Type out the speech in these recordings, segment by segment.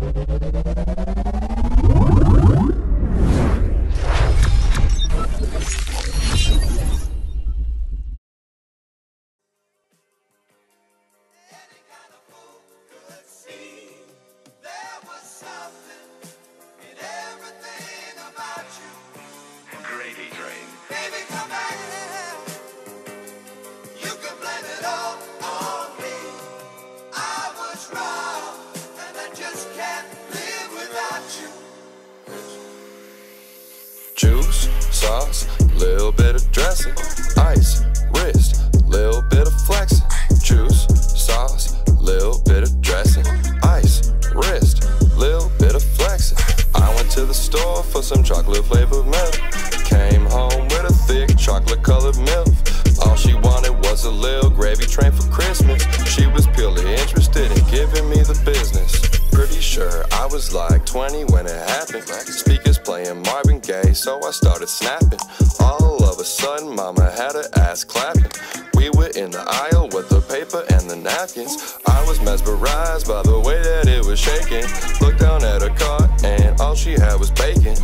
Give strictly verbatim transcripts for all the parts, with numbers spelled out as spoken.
Juice, sauce, little bit of dressing, ice, wrist, little bit of flexing. Juice, sauce, little bit of dressing, ice, wrist, little bit of flexing. I went to the store for some chocolate flavored milk. Came home with a thick chocolate colored milk. All she wanted was a little gravy train for Christmas. She was purely interested in giving me the business. Pretty sure I was like twenty when it happened. Speakers playing Marvin Gaye, so I started snapping. All of a sudden, mama had her ass clapping. We were in the aisle with the paper and the napkins. I was mesmerized by the way that it was shaking. Looked down at her cart and all she had was bacon.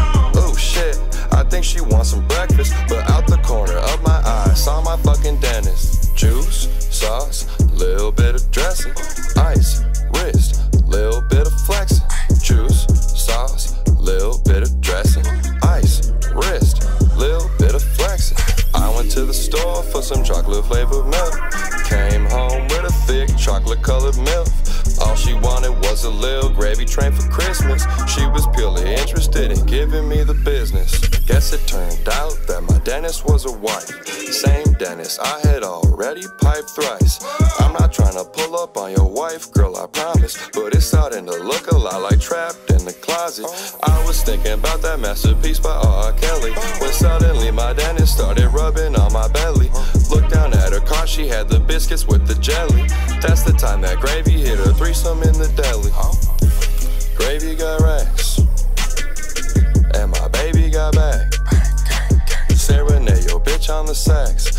Oh shit, I think she wants some breakfast. But out the corner of my eye, saw my fucking dentist. Juice, sauce, little bit of dressing, ice, wrist, little bit of flexing. Juice, sauce, little bit of dressing, ice, wrist, little bit of flexing. I went to the store for some chocolate flavored milk. Came home with a thick chocolate colored milk. All she wanted was a little gravy train for Christmas. She was purely interested in giving me the business. Guess it turned out that my dentist was a wife. Same dentist I had already piped thrice. I'm not trying to pull up on your wife, girl, I promise, but it's starting to look a lot like Trapped in the Closet. I was thinking about that masterpiece by R. Kelly, when suddenly my dentist started rubbing on my belly. Looked down at her car, she had the biscuits with the jelly. That's the time that gravy hit her threesome in the deli. Gravy got racks, and my baby got back. Serenade your bitch on the sax.